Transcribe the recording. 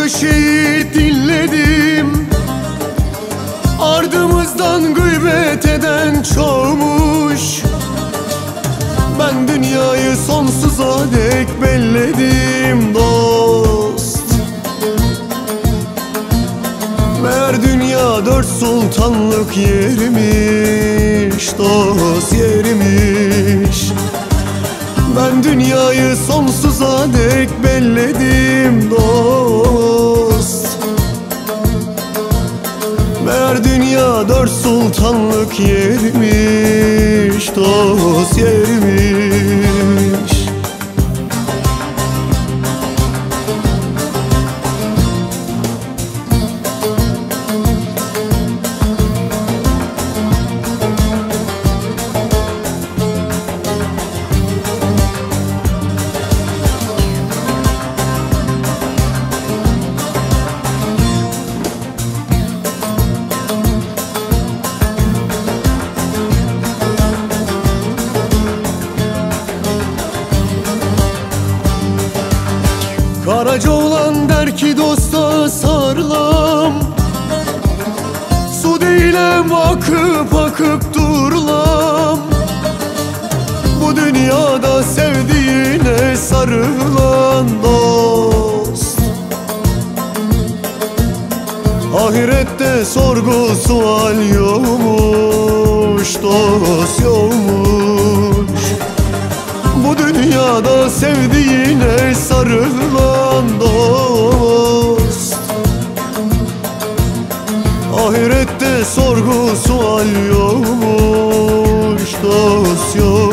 şehit dinledim. Ardımızdan gıybet eden çoğumuş. Ben dünyayı sonsuza dek belledim dost. Meğer dünya dört sultanlık yermiş dost, yermiş. Ben dünyayı sonsuza dek belledim dost. Meğer dünya dört sultanlık yermiş dost, yermiş. Karaca olan der ki dosta sarılam, su değilim akıp akıp durulam. Bu dünyada sevdiğine sarılan dost, ahirette sorgu sual yokmuş dost, yokmuş. Bu dünyada sevdiğine sarılan dost, ahirette sorgu sual yokmuş dost, yok.